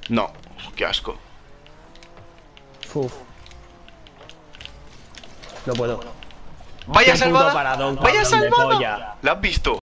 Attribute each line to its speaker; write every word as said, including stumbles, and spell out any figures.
Speaker 1: No, qué asco.
Speaker 2: Uf. No puedo.
Speaker 1: ¡Vaya
Speaker 2: Qué puto
Speaker 1: salvada!
Speaker 2: paradón,
Speaker 1: ¡Vaya
Speaker 2: cabrón de
Speaker 1: salvada!
Speaker 2: polla.
Speaker 1: ¿La has visto?